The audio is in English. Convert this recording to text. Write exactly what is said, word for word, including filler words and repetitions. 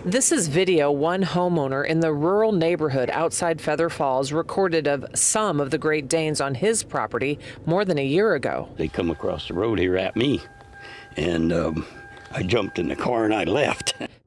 This is video one homeowner in the rural neighborhood outside Feather Falls recorded of some of the Great Danes on his property more than a year ago. They come across the road here at me, and um, I jumped in the car and I left.